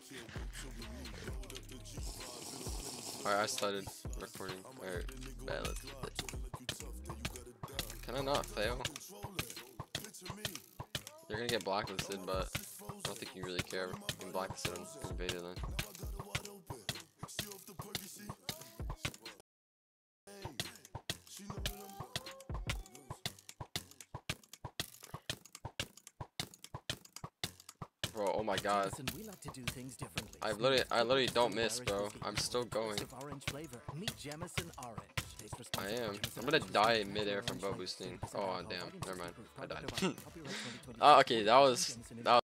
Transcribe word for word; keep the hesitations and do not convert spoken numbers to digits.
Alright, I started recording. Alright, bad, let's get it. Can I not fail? You're gonna get blacklisted, but I don't think you really care. You can blacklist on Invadedlands. Bro, oh my god. I literally, I literally don't miss, bro. I'm still going. I am. I'm gonna die in midair from bow boosting. Oh damn, never mind. I died. Oh, okay, that was that was.